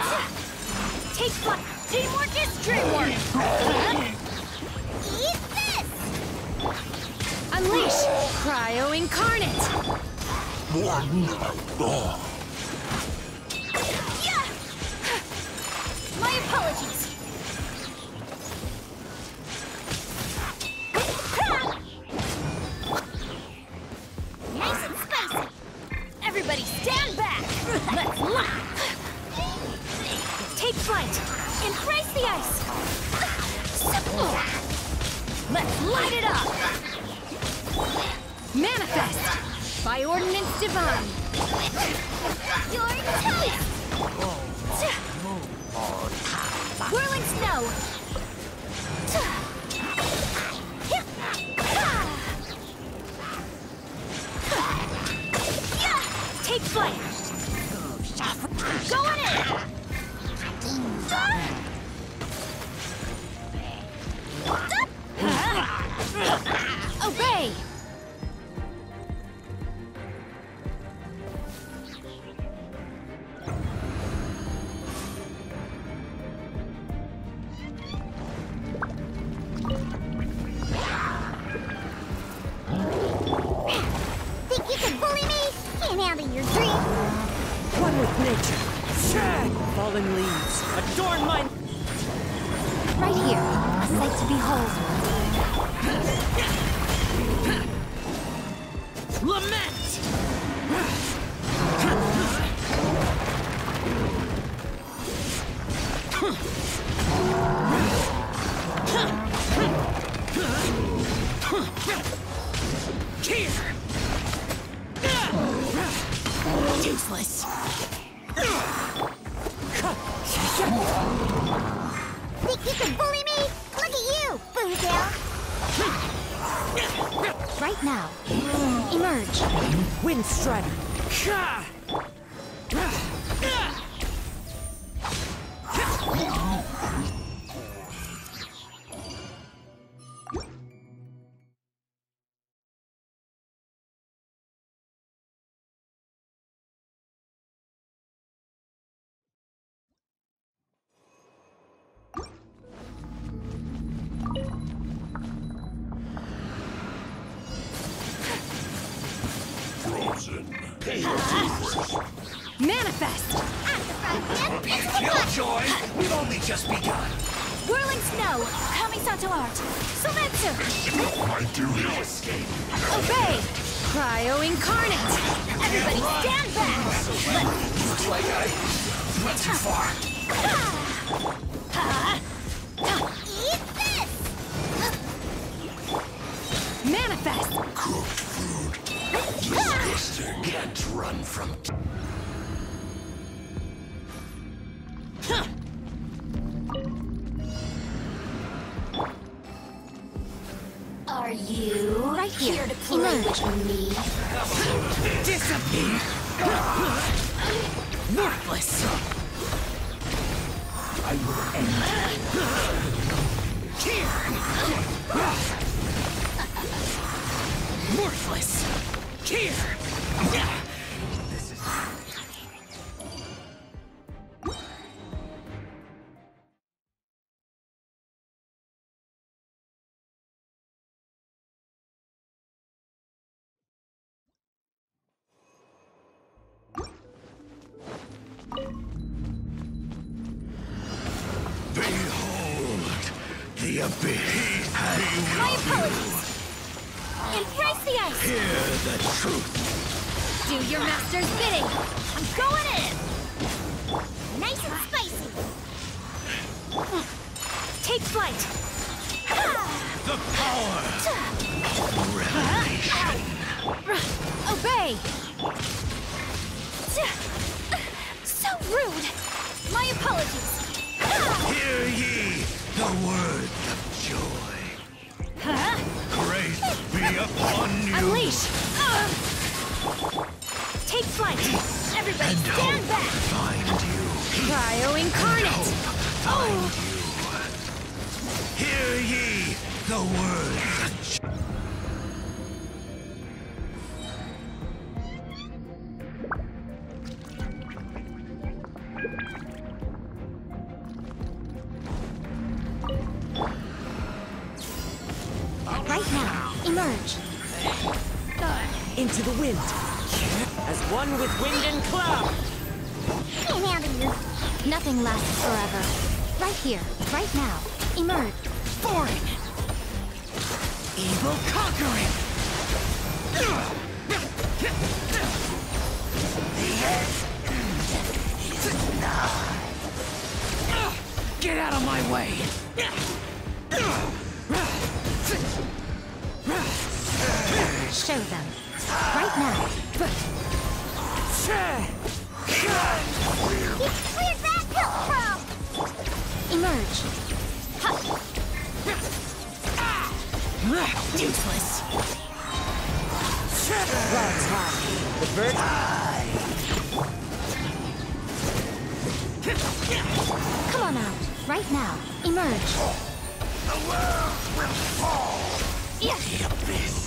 Take flight! Teamwork is dreamwork! Eat this! Unleash! Cryo Incarnate! My apologies! Nice and spicy! Everybody stand back! Let's laugh! Take flight! Embrace the ice! Let's light it up! Manifest! By Ordinance Divine! Your taste! Whirling Snow! Take flight! Go on in! Obey! Think you can bully me? Can't handle your dream. One with nature. Falling leaves. Adorn my... Right here, a sight to behold. Lament! Here! Useless! Think you can bully me? Look at you, Boozle. Right now, emerge. Wind Strider! Manifest! Killjoy! We've only just begun! Whirling Snow! Kamisato Art! Sometsu! My duty! No escape! Obey! Cryo Incarnate! Everybody stand back! Looks like I went too far. Eat this! Manifest! Cooked food. Disgusting. Can't run from... Are you right here to play with me? Disappear! Worthless! I will end Here! Worthless! Here! This is... Behold the abyss. My apologies! Embrace the ice! Hear the truth. Do your master's bidding! I'm going in! Nice and spicy. Take flight! The power. Revelation. Obey! So rude! My apologies! Hear ye the words of joy. Grace be upon you. Unleash! Take flight! Everybody And stand hope back! find you. Cryo Incarnate! Find you. Hear ye the words of joy. Right now, emerge. Into the wind. As one with wind and cloud. Get out of here. Nothing lasts forever. Right here, right now, emerge. Foreign. Evil conquering. Get out of my way. Show them. Right now. Where'd that come from? Emerge. Useless. Clouds high. The birds. Come on out. Right now. Emerge. The world will fall. Yeah. The abyss.